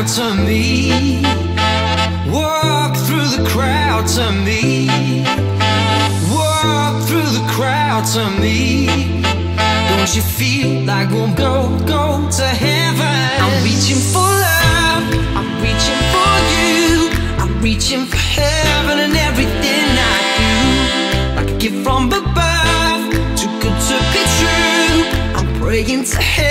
out to me. Walk through the crowd to me. Walk through the crowd to me. Don't you feel like we'll go to heaven? I'm reaching for love, I'm reaching for you, I'm reaching for heaven and everything I do. Like a gift from above, too good to be true. I'm praying to heaven.